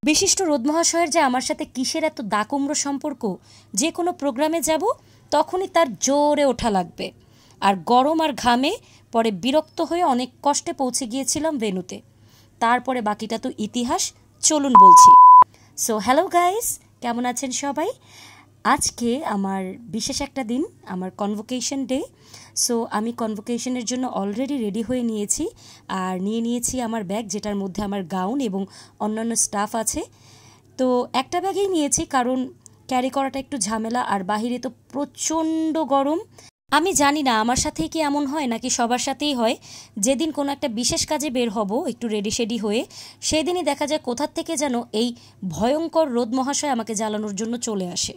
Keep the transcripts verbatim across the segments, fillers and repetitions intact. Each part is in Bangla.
বিশিষ্ট রোদ মহাশয়ের যে আমার সাথে কিসের এত দাকুমড়ো সম্পর্ক, যে কোনো প্রোগ্রামে যাব তখনই তার জোরে ওঠা লাগবে। আর গরম আর ঘামে পরে বিরক্ত হয়ে অনেক কষ্টে পৌঁছে গিয়েছিলাম ভেন্যুতে। তারপরে বাকিটা তো ইতিহাস, চলুন বলছি। সো হ্যালো গাইস, কেমন আছেন সবাই? আজকে আমার বিশেষ একটা দিন, আমার কনভোকেশন ডে। সো আমি কনভোকেশনের জন্য অলরেডি রেডি হয়ে নিয়েছি, আর নিয়ে নিয়েছি আমার ব্যাগ, যেটার মধ্যে আমার গাউন এবং অন্যান্য স্টাফ আছে। তো একটা ব্যাগেই নিয়েছি কারণ ক্যারি করাটা একটু ঝামেলা, আর বাহিরে তো প্রচণ্ড গরম। আমি জানি না আমার সাথেই কি এমন হয় নাকি সবার সাথেই হয়, যেদিন কোনো একটা বিশেষ কাজে বের হব একটু রেডি শেডি হয়ে, সেই দিনই দেখা যায় কোথার থেকে যেন এই ভয়ঙ্কর রোদ মহাশয় আমাকে জ্বালানোর জন্য চলে আসে।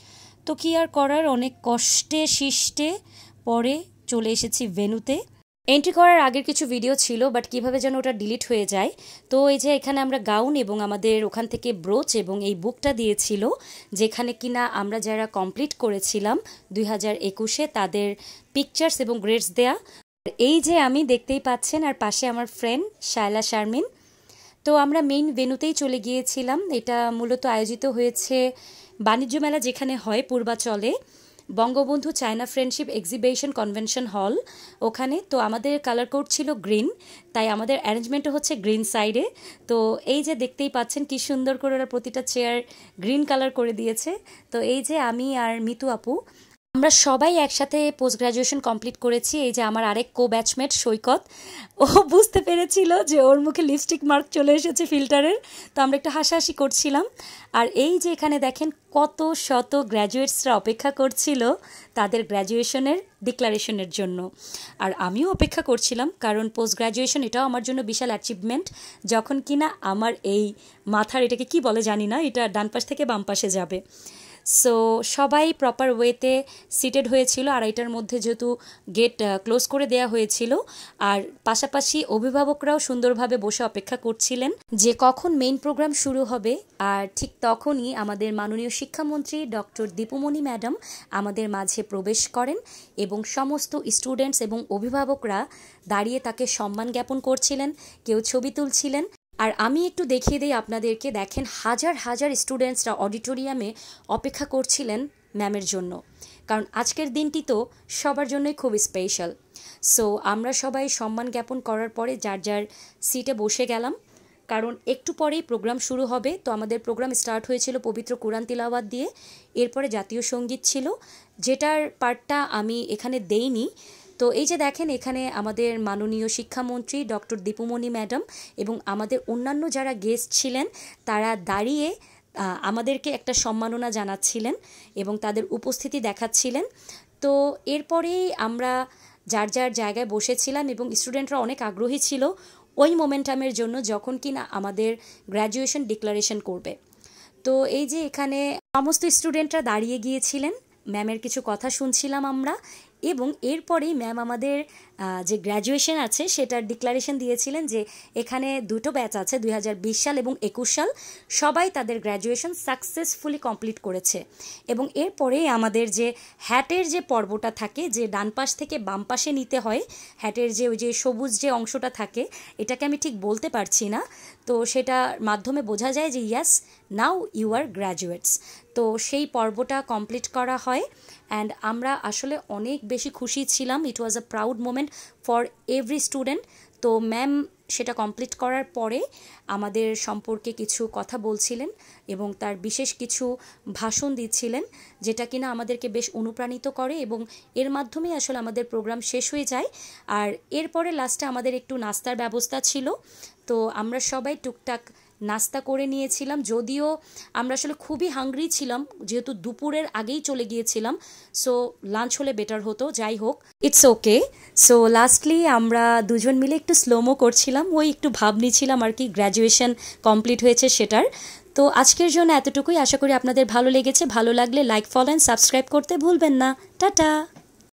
তো কি আর করার, অনেক কষ্টে শিষ্টে পরে চলে এসেছি ভেন্যুতে। এন্ট্রি করার আগের কিছু ভিডিও ছিল, বাট কিভাবে যেন ওটা ডিলিট হয়ে যায়। তো এই যে এখানে আমরা গাউন এবং আমাদের ওখান থেকে ব্রোচ এবং এই বুকটা দিয়েছিল, যেখানে কিনা আমরা যারা কমপ্লিট করেছিলাম দুই হাজার একুশে তাদের পিকচার্স এবং গ্রেডস দেয়া। এই যে আমি দেখতেই পাচ্ছেন, আর পাশে আমার ফ্রেন্ড শায়লা শারমিন। তো আমরা মেইন ভেন্যুতেই চলে গিয়েছিলাম। এটা মূলত আয়োজিত হয়েছে বাণিজ্য মেলা যেখানে হয় পূর্বাচলে, Bangabandhu China friendship exhibition convention hall ওখানে। তো আমাদের কালার কোড ছিল গ্রিন, তাই আমাদের অ্যারেঞ্জমেন্টও হচ্ছে গ্রিন সাইডে। তো এই যে দেখতেই পাচ্ছেন কি সুন্দর করে ওরা প্রতিটা চেয়ার গ্রিন কালার করে দিয়েছে। তো এই যে আমি আর মিতু আপু, আমরা সবাই একসাথে পোস্ট গ্র্যাজুয়েশন কমপ্লিট করেছি। এই যে আমার আরেক কো ব্যাচমেট সৈকত, ও বুঝতে পেরেছিল যে ওর মুখে লিপস্টিক মার্ক চলে এসেছে ফিল্টারের, তো আমরা একটু হাসাহাসি করছিলাম। আর এই যে এখানে দেখেন কত শত গ্র্যাজুয়েটসরা অপেক্ষা করছিল তাদের গ্র্যাজুয়েশনের ডিক্লারেশনের জন্য, আর আমিও অপেক্ষা করছিলাম কারণ পোস্ট গ্র্যাজুয়েশন এটাও আমার জন্য বিশাল অ্যাচিভমেন্ট। যখন কিনা আমার এই মাথার, এটাকে কি বলে জানি না, এটা ডান পাশ থেকে বাম পাশে যাবে। সো সবাই প্রপার ওয়েতে সিটেড হয়েছিল, আর এটার মধ্যে যেহেতু গেট ক্লোজ করে দেয়া হয়েছিল, আর পাশাপাশি অভিভাবকরাও সুন্দরভাবে বসে অপেক্ষা করছিলেন যে কখন মেইন প্রোগ্রাম শুরু হবে। আর ঠিক তখনই আমাদের মাননীয় শিক্ষামন্ত্রী ডক্টর দীপুমণি ম্যাডাম আমাদের মাঝে প্রবেশ করেন এবং সমস্ত স্টুডেন্টস এবং অভিভাবকরা দাঁড়িয়ে তাকে সম্মান জ্ঞাপন করছিলেন, কেউ ছবি তুলছিলেন। আর আমি একটু দেখিয়ে দিই আপনাদেরকে, দেখেন হাজার হাজার স্টুডেন্টসরা অডিটোরিয়ামে অপেক্ষা করছিলেন ম্যামের জন্য, কারণ আজকের দিনটি তো সবার জন্যই খুব স্পেশাল। সো আমরা সবাই সম্মান জ্ঞাপন করার পরে যার যার সিটে বসে গেলাম, কারণ একটু পরেই প্রোগ্রাম শুরু হবে। তো আমাদের প্রোগ্রাম স্টার্ট হয়েছিল পবিত্র কোরআন তিলাওয়াত দিয়ে, এরপরে জাতীয় সঙ্গীত ছিল, যেটার পার্টটা আমি এখানে দেইনি। তো এই যে দেখেন এখানে আমাদের মাননীয় শিক্ষামন্ত্রী ডক্টর দীপুমণি ম্যাডাম এবং আমাদের অন্যান্য যারা গেস্ট ছিলেন তারা দাঁড়িয়ে আমাদেরকে একটা সম্মাননা জানাচ্ছিলেন এবং তাদের উপস্থিতি দেখাচ্ছিলেন। তো এরপরেই আমরা যার যার জায়গায় বসেছিলাম এবং স্টুডেন্টরা অনেক আগ্রহী ছিল ওই মোমেন্টামের জন্য যখন কিনা আমাদের গ্র্যাজুয়েশন ডিক্লারেশন করবে। তো এই যে এখানে সমস্ত স্টুডেন্টরা দাঁড়িয়ে গিয়েছিলেন, ম্যামের কিছু কথা শুনছিলাম আমরা, এবং এরপরেই ম্যাম আমাদের যে গ্র্যাজুয়েশন আছে সেটার ডিক্লারেশন দিয়েছিলেন যে এখানে দুটো ব্যাচ আছে, দুই হাজার বিশ সাল এবং একুশ সাল, সবাই তাদের গ্র্যাজুয়েশন সাকসেসফুলি কমপ্লিট করেছে। এবং এরপরেই আমাদের যে হ্যাটের যে পর্বটা থাকে, যে ডান পাশ থেকে বাম পাশে নিতে হয়, হ্যাটের যে ওই যে সবুজ যে অংশটা থাকে, এটাকে আমি ঠিক বলতে পারছি না, তো সেটার মাধ্যমে বোঝা যায় যে ইয়াস নাও ইউ আর গ্র্যাজুয়েটস। তো সেই পর্বটা কমপ্লিট করা হয়, অ্যান্ড আমরা আসলে অনেক বেশি খুশি ছিলাম। It was a proud moment for every student. তো ম্যাম সেটা কমপ্লিট করার পরে আমাদের সম্পর্কে কিছু কথা বলছিলেন এবং তার বিশেষ কিছু ভাষণ দিচ্ছিলেন, যেটা কিনা আমাদেরকে বেশ অনুপ্রাণিত করে, এবং এর মাধ্যমে আসলে আমাদের প্রোগ্রাম শেষ হয়ে যায়। আর এরপরে লাস্টে আমাদের একটু নাস্তার ব্যবস্থা ছিল, তো আমরা সবাই টুকটাক নাস্তা করে নিয়েছিলাম, যদিও আমরা আসলে খুবই হাংরি ছিলাম যেহেতু দুপুরের আগেই চলে গিয়েছিলাম। সো লাঞ্চ হলে বেটার হতো, যাই হোক ইটস ওকে। সো লাস্টলি আমরা দুজন মিলে একটু স্লোমো করছিলাম, ওই একটু ভাব নিচ্ছিলাম আর কি গ্র্যাজুয়েশন কমপ্লিট হয়েছে সেটার। তো আজকের জন্য এতটুকুই, আশা করি আপনাদের ভালো লেগেছে। ভালো লাগলে লাইক, ফলো অ্যান্ড সাবস্ক্রাইব করতে ভুলবেন না। টাটা।